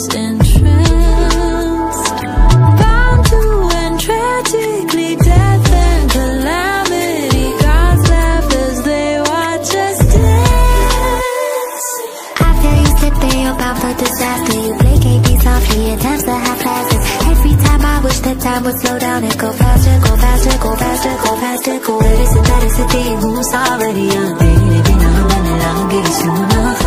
lost in trance, bound to end tragically, death and calamity. Gods laugh as they watch us dance. After you slip in your bound for disaster, you placate me softly in times that have lasted. Every time I wish that time would slow down and go faster, go faster, go faster, go faster, go. Medicine, medicine, who's already on. Baby, now I'm running out, I'll get it soon enough.